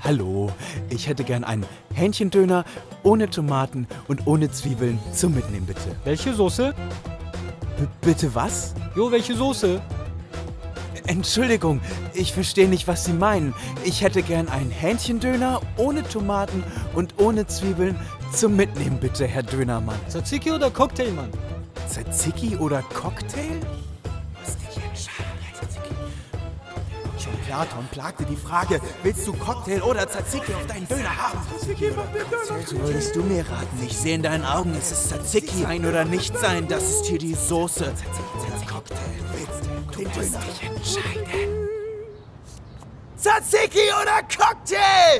Hallo, ich hätte gern einen Hähnchendöner ohne Tomaten und ohne Zwiebeln zum Mitnehmen, bitte. Welche Soße? Bitte was? Jo, welche Soße? Entschuldigung, ich verstehe nicht, was Sie meinen. Ich hätte gern einen Hähnchendöner ohne Tomaten und ohne Zwiebeln zum Mitnehmen, bitte, Herr Dönermann. Tzatziki oder Cocktail, Mann? Tzatziki oder Cocktail? Was dich entscheiden, Herr Tzatziki? Schon Platon plagte die Frage, willst du Cocktail oder Tzatziki auf deinen Döner haben? Tzatziki, würdest du mir raten? Ich sehe in deinen Augen, es ist Tzatziki. Sein oder nicht sein, das ist hier die Soße. Tzatziki oder Cocktail? Du musst dich entscheiden. Tzatziki oder Cocktail?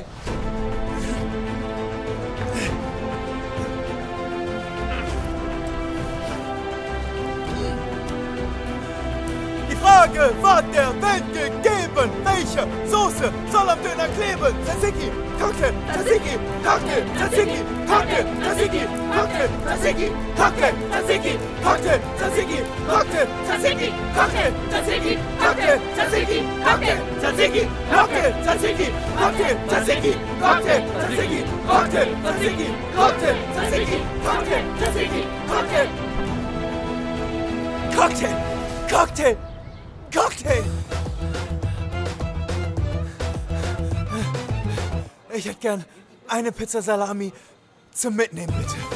Die Frage war der Welt gegeben. Welche Soße soll am Döner kleben? Tzatziki, Cocktail, Tzatziki, Cocktail, Tzatziki, Cocktail, Tzatziki, Cocktail, Tzatziki, Cocktail, Tzatziki, Cocktail, Tzatziki, Cocktail, Tzatziki, Cocktail, Tzatziki, Cocktail, Tzatziki, Cocktail, Tzatziki, Cocktail, Tzatziki, Cocktail, Tzatziki, Cocktail, Tzatziki, Cocktail, Tzatziki, Cocktail, Tzatziki, Cocktail, Tzatziki, Cocktail. Cocktail! Cocktail! Cocktail! Ich hätte gern eine Pizza Salami zum Mitnehmen, bitte.